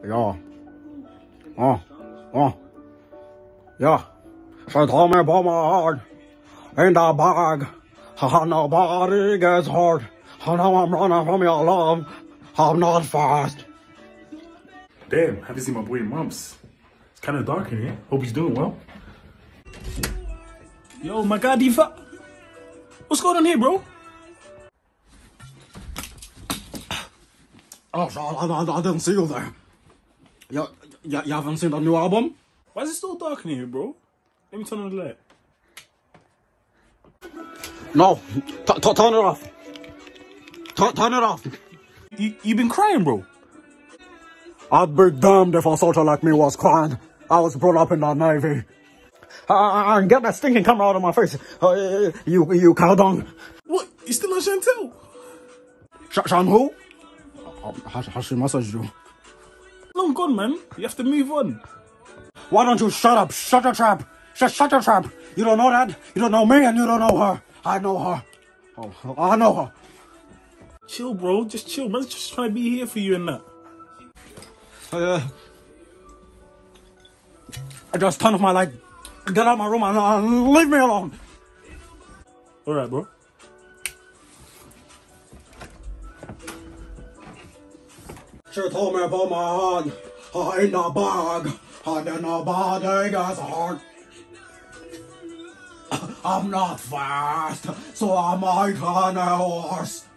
Yeah. Yeah. She told me about my heart in the bag. How nobody gets hurt. How now I'm running from your love. I'm not fast. Damn, haven't seen my boy in months. It's kind of dark in here. Hope he's doing well. Yo, my God, Diva. What's going on here, bro? Oh, I didn't see you there. You haven't seen the new album? Why is it still dark in here, bro? Let me turn on the light. No, turn it off. Turn it off. You been crying, bro? I'd be damned if a soldier like me was crying. I was brought up in the Navy. And get that stinking camera out of my face. You cow dung. What? You still on Chantel? Shan who? Has she messaged you? Long gone, man. You have to move on. Why don't you shut up? Shut your trap. Shut your trap. You don't know that? You don't know me and you don't know her. I know her. Oh, I know her. Chill, bro. Just chill. Man's just trying to be here for you and that. I just turn off my light. Get out of my room and leave me alone. Alright, bro. She told me about my heart in the bag. And then nobody gets hurt. I'm not fast, so I might run a horse.